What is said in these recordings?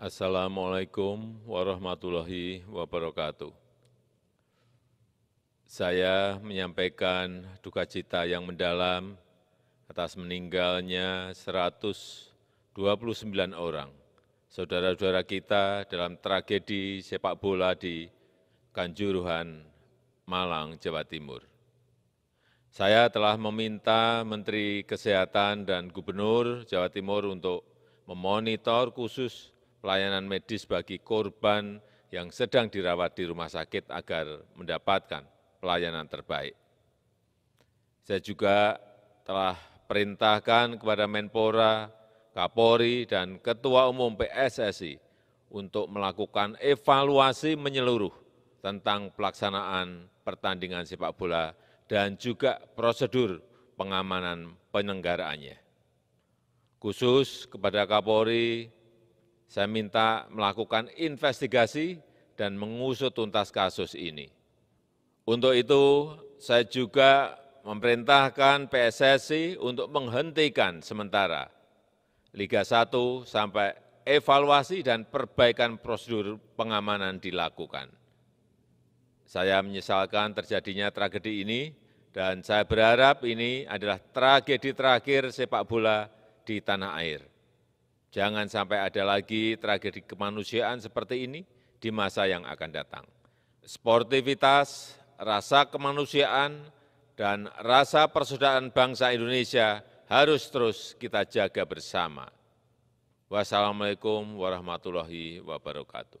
Assalamualaikum warahmatullahi wabarakatuh. Saya menyampaikan duka cita yang mendalam atas meninggalnya 129 orang saudara-saudara kita dalam tragedi sepak bola di Kanjuruhan, Malang, Jawa Timur. Saya telah meminta Menteri Kesehatan dan Gubernur Jawa Timur untuk memonitor khusus pelayanan medis bagi korban yang sedang dirawat di rumah sakit agar mendapatkan pelayanan terbaik. Saya juga telah perintahkan kepada Menpora, Kapolri, dan Ketua Umum PSSI untuk melakukan evaluasi menyeluruh tentang pelaksanaan pertandingan sepak bola dan juga prosedur pengamanan penyelenggaraannya. Khusus kepada Kapolri, saya minta melakukan investigasi dan mengusut tuntas kasus ini. Untuk itu, saya juga memerintahkan PSSI untuk menghentikan sementara Liga 1 sampai evaluasi dan perbaikan prosedur pengamanan dilakukan. Saya menyesalkan terjadinya tragedi ini dan saya berharap ini adalah tragedi terakhir sepak bola di tanah air. Jangan sampai ada lagi tragedi kemanusiaan seperti ini di masa yang akan datang. Sportivitas, rasa kemanusiaan, dan rasa persaudaraan bangsa Indonesia harus terus kita jaga bersama. Wassalamualaikum warahmatullahi wabarakatuh.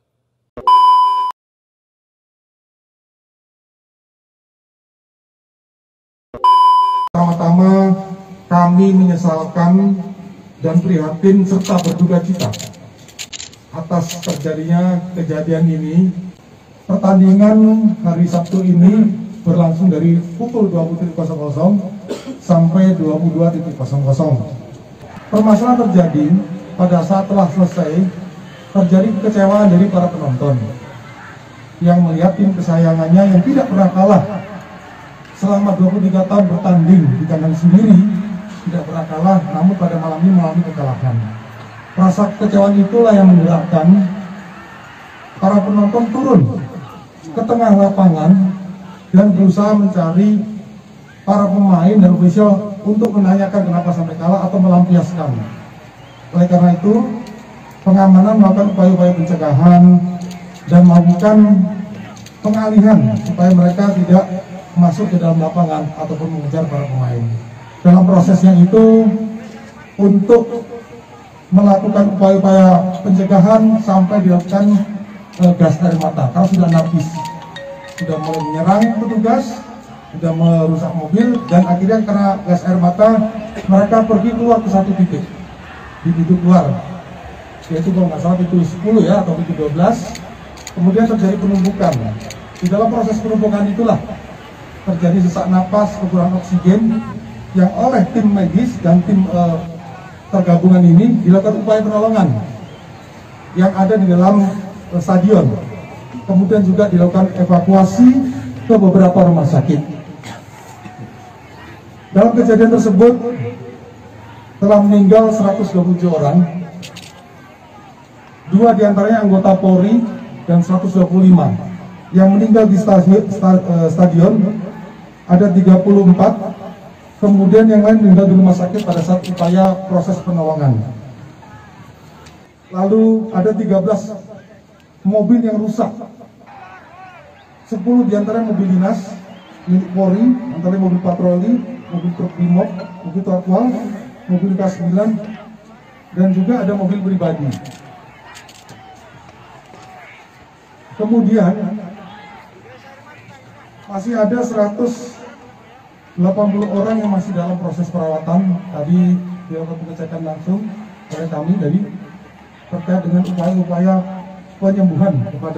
Pertama-tama kami menyesalkan dan prihatin serta berduka cita atas terjadinya kejadian ini. Pertandingan hari Sabtu ini berlangsung dari pukul 20.00 sampai 22.00. Permasalahan terjadi pada saat telah selesai, terjadi kekecewaan dari para penonton yang melihat tim kesayangannya yang tidak pernah kalah selama 23 tahun bertanding di kandang sendiri, tidak pernah kalah, namun pada malam ini mengalami kekalahan. Rasa kekecewaan itulah yang menggerakkan para penonton turun ke tengah lapangan dan berusaha mencari para pemain dan ofisial untuk menanyakan kenapa sampai kalah atau melampiaskan. Oleh karena itu, pengamanan melakukan upaya-upaya pencegahan dan melakukan pengalihan supaya mereka tidak masuk ke dalam lapangan ataupun mengejar para pemain. Dalam prosesnya itu, untuk melakukan upaya-upaya pencegahan sampai dilakukan gas air mata. Kalau sudah narkis, sudah mulai menyerang petugas, sudah merusak mobil, dan akhirnya karena gas air mata mereka pergi keluar ke satu titik, di pintu keluar, yaitu kalau nggak salah pintu 10 ya atau pintu 12. Kemudian terjadi penumpukan. Di dalam proses penumpukan itulah terjadi sesak napas, kekurangan oksigen, yang oleh tim medis dan tim tergabungan ini dilakukan upaya penolongan yang ada di dalam stadion. Kemudian juga dilakukan evakuasi ke beberapa rumah sakit. Dalam kejadian tersebut telah meninggal 127 orang, 2 diantaranya anggota Polri dan 125. Yang meninggal di stadion ada 34, kemudian yang lain meninggal di rumah sakit pada saat upaya proses penolongan. Lalu ada 13 mobil yang rusak, 10 diantaranya mobil dinas milik Polri, antara mobil patroli, mobil truk Brimob, mobil Tatwal, mobil K9, dan juga ada mobil pribadi. Kemudian masih ada 180 orang yang masih dalam proses perawatan. Tadi dilakukan pengecekan langsung oleh kami dari terkait dengan upaya-upaya penyembuhan kepada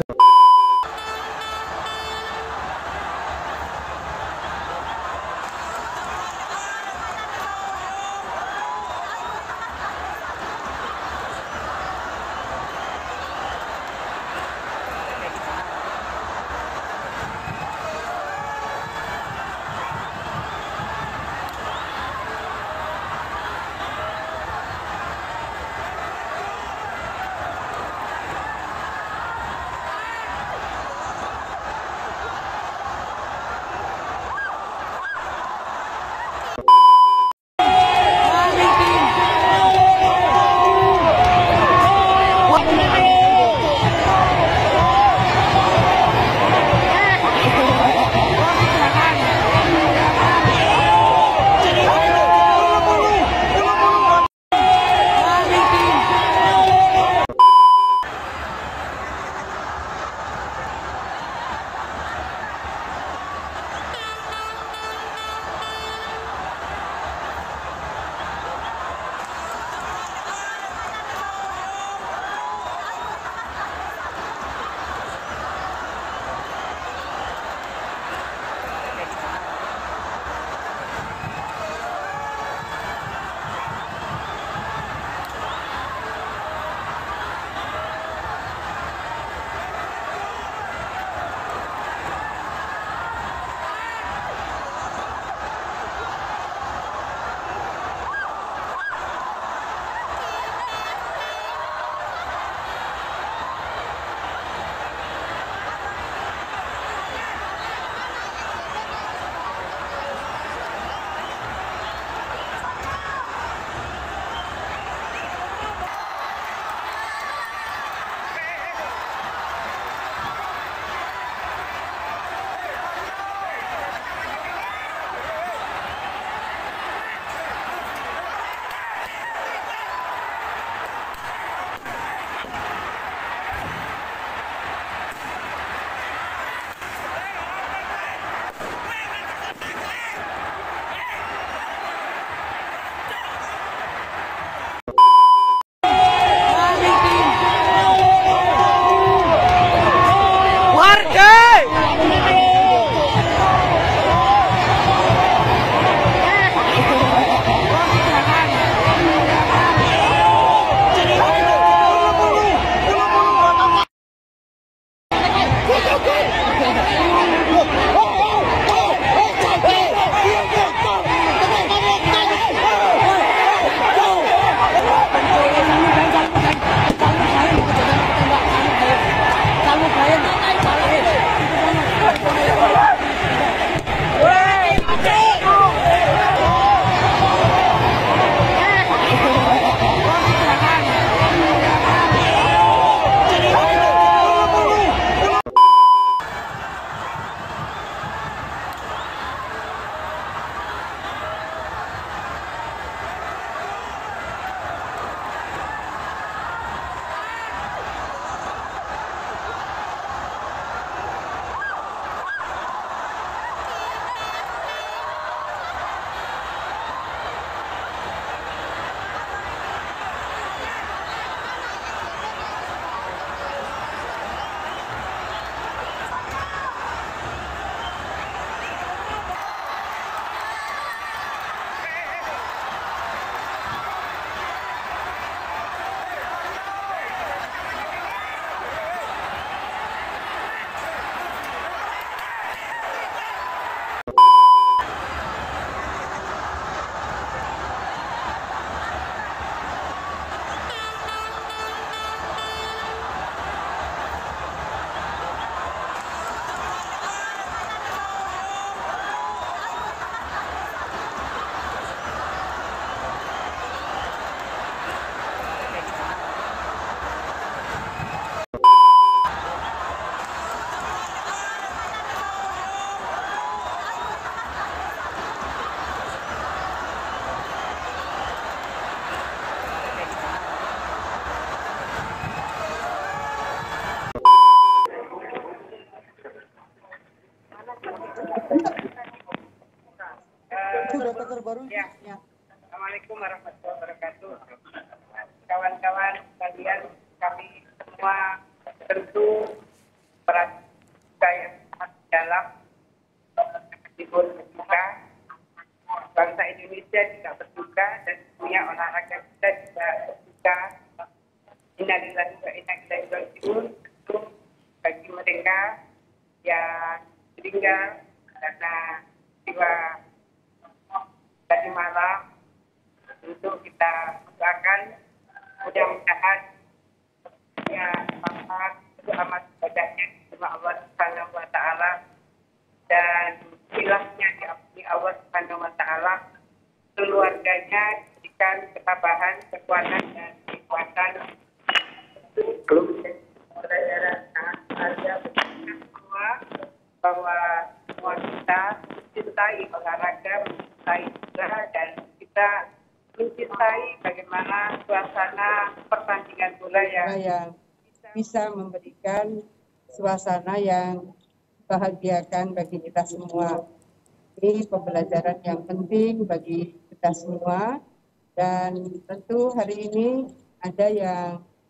itu data terbaru. Ya. Assalamualaikum warahmatullahi wabarakatuh. Kawan-kawan sekalian, kami semua tentu berduka yang sangat dalam libur berduka. Bangsa Indonesia juga berduka dan dunia olahraga kita juga berduka. Innalillahi wa inna ilaihi raji'un. Tentu bagi mereka yang meninggal karena jiwa tadi malam, untuk kita doakan mudah-mudahan ya selamat itu amat ibadahnya sama Allah Subhanahu wa taala dan hilangnya diampuni Allah Subhanahu wa taala, keluarganya diberikan ketabahan, kekuatan dan kekuatan untuk saudara sangat berharga semua bahwa semua kita mencintai olahraga, mencintai bola dan kita mencintai bagaimana suasana pertandingan bola yang bisa memberikan suasana yang bahagiakan bagi kita semua. Ini pembelajaran yang penting bagi kita semua dan tentu hari ini ada yang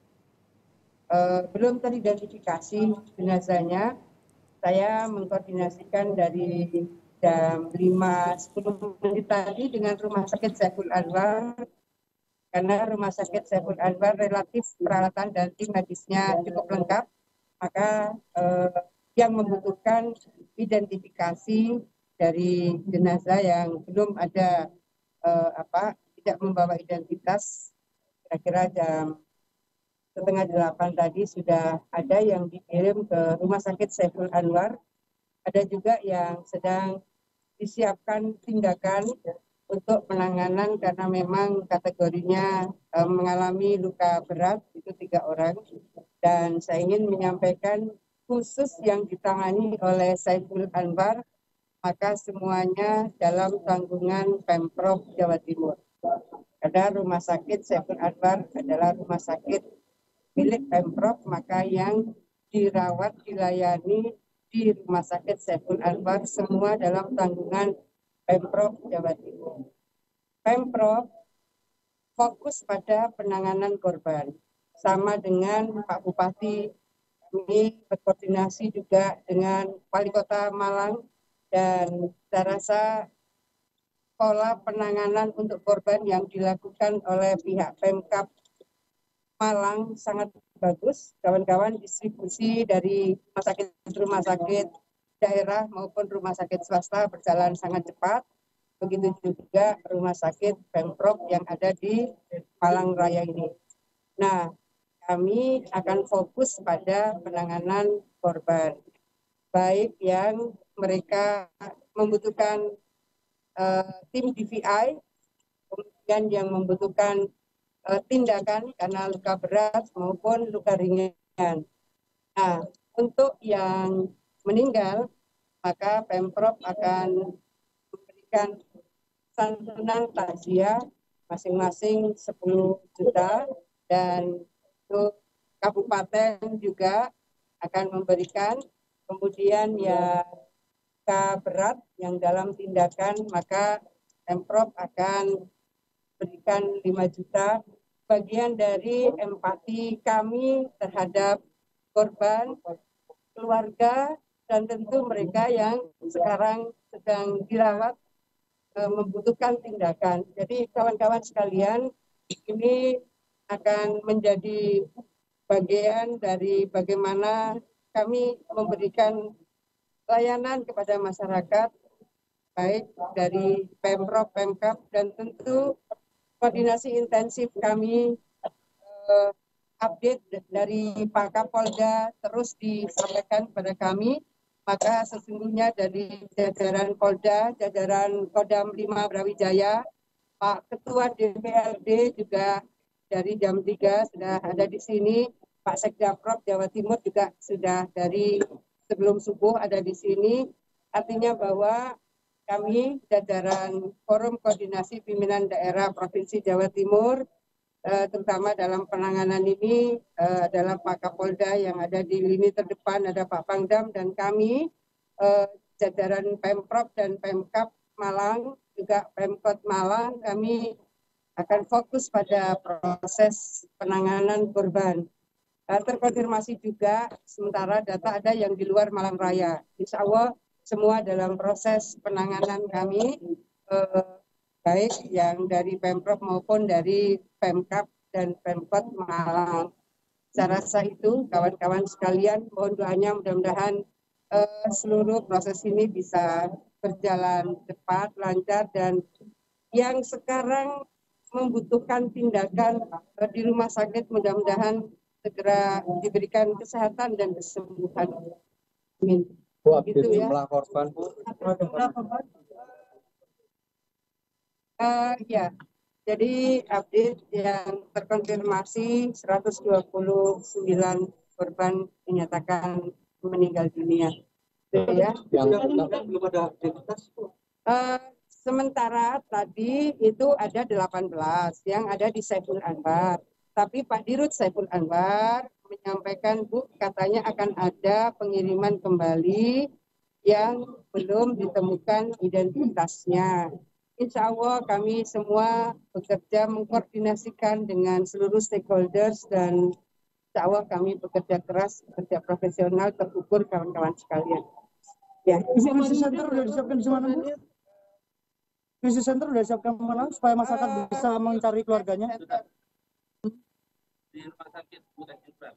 belum teridentifikasi jenazahnya. Saya mengkoordinasikan dari jam 5.10 tadi dengan Rumah Sakit Saiful Anwar, karena Rumah Sakit Saiful Anwar relatif peralatan dan tim medisnya cukup lengkap, maka yang membutuhkan identifikasi dari jenazah yang belum ada tidak membawa identitas, kira-kira jam 7:30 tadi sudah ada yang dikirim ke Rumah Sakit Saiful Anwar. Ada juga yang sedang disiapkan tindakan untuk penanganan karena memang kategorinya mengalami luka berat, itu 3 orang. Dan saya ingin menyampaikan khusus yang ditangani oleh Saiful Anwar, maka semuanya dalam tanggungan Pemprov Jawa Timur. Karena Rumah Sakit Saiful Anwar adalah rumah sakit milik Pemprov, maka yang dirawat, dilayani di Rumah Sakit Saiful Anwar semua dalam tanggungan Pemprov Jawa Timur. Pemprov fokus pada penanganan korban. Sama dengan Pak Bupati, ini berkoordinasi juga dengan Wali Kota Malang, dan saya rasa pola penanganan untuk korban yang dilakukan oleh pihak Pemkab Malang sangat bagus. Kawan-kawan, distribusi dari rumah sakit daerah maupun rumah sakit swasta berjalan sangat cepat. Begitu juga rumah sakit Pemprov yang ada di Malang Raya ini. Nah, kami akan fokus pada penanganan korban, baik yang mereka membutuhkan tim DVI, kemudian yang membutuhkan tindakan karena luka berat maupun luka ringan. Nah, untuk yang meninggal, maka Pemprov akan memberikan santunan takziah masing-masing 10 juta, dan untuk kabupaten juga akan memberikan. Kemudian yang luka berat yang dalam tindakan, maka Pemprov akan berikan 5 juta, bagian dari empati kami terhadap korban, keluarga, dan tentu mereka yang sekarang sedang dirawat membutuhkan tindakan. Jadi kawan-kawan sekalian, ini akan menjadi bagian dari bagaimana kami memberikan layanan kepada masyarakat, baik dari Pemprov, Pemkab, dan tentu koordinasi intensif kami, update dari Pak Kapolda terus disampaikan kepada kami. Maka sesungguhnya dari jajaran Polda, jajaran Kodam 5 Brawijaya, Pak Ketua DPRD juga dari jam 3 sudah ada di sini, Pak Sekdaprov Jawa Timur juga sudah dari sebelum subuh ada di sini. Artinya bahwa kami jajaran Forum Koordinasi Pimpinan Daerah Provinsi Jawa Timur, terutama dalam penanganan ini adalah Pak Kapolda yang ada di lini terdepan, ada Pak Pangdam, dan kami jajaran Pemprov dan Pemkab Malang juga Pemkot Malang, kami akan fokus pada proses penanganan korban. Terkonfirmasi juga sementara data ada yang di luar Malang Raya. Insya Allah semua dalam proses penanganan kami, baik yang dari Pemprov maupun dari Pemkab dan Pemkot Malang. Saya rasa itu kawan-kawan sekalian, mohon doanya mudah-mudahan seluruh proses ini bisa berjalan cepat, lancar, dan yang sekarang membutuhkan tindakan di rumah sakit mudah-mudahan segera diberikan kesehatan dan kesembuhan. Amin. Bu, update Gitu ya. jumlah korban, Bu. Ya, jadi update yang terkonfirmasi 129 korban dinyatakan meninggal dunia. Itu ya. Yang belum ada identitas, Bu. Sementara tadi itu ada 18 yang ada di Saiful Anwar. Tapi Pak Dirut Saiful Anwar menyampaikan, Bu, katanya akan ada pengiriman kembali yang belum ditemukan identitasnya. Insya Allah kami semua bekerja mengkoordinasikan dengan seluruh stakeholders dan insya Allah kami bekerja keras, bekerja profesional, terukur kawan-kawan sekalian. Ya, Krisis center sudah disiapkan di mana, Bu? Krisis center sudah disiapkan di mana supaya masyarakat bisa mencari keluarganya? Di rumah sakit bukan juga.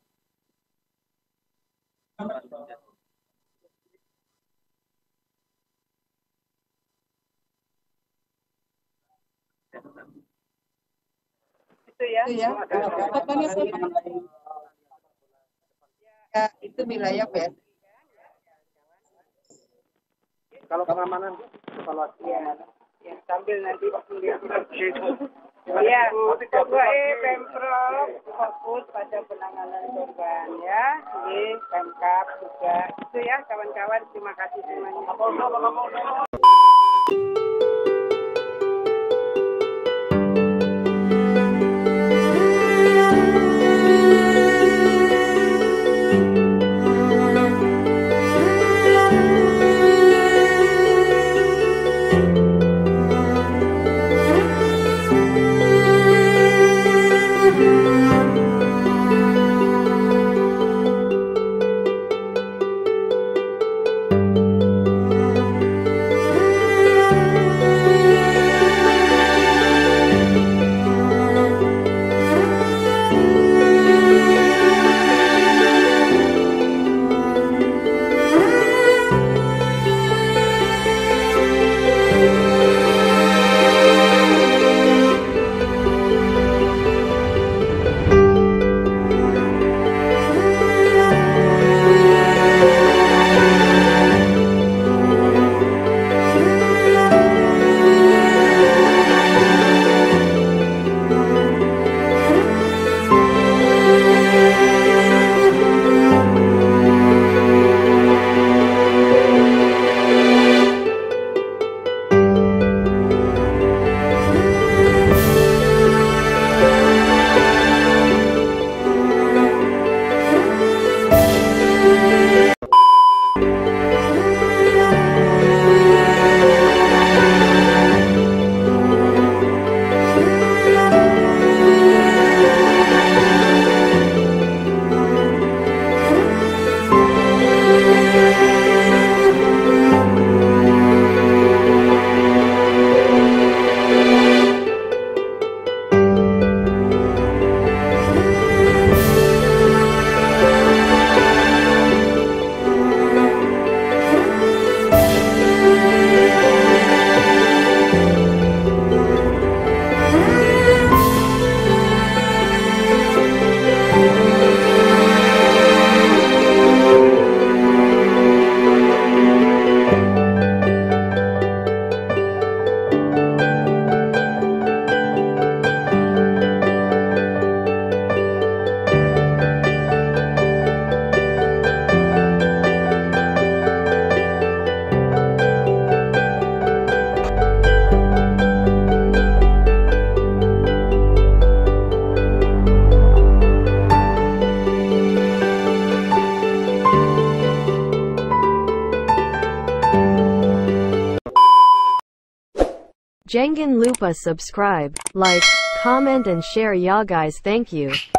Itu ya. itu ya. Ya, itu wilayah PSI. Kalau pengamanan, evaluasi. Ya, sambil nanti waktu dia ya, pokoknya Pemprov fokus pada penanganan korban ya, di Pemkab juga. Itu ya kawan-kawan, terima kasih semuanya. Jangan lupa subscribe, like, comment and share ya guys, thank you.